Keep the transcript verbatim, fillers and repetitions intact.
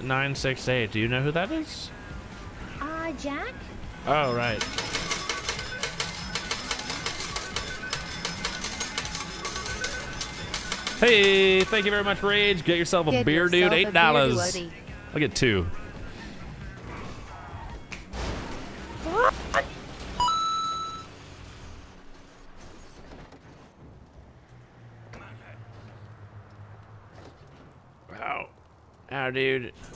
nine six eight. Do you know who that is? Uh, Jack? Oh, right. Hey, thank you very much, Rage. Get yourself a Get beer, dude. yourself a Eight dollars. beer, dude. I'll get two. Wow. Ow, dude.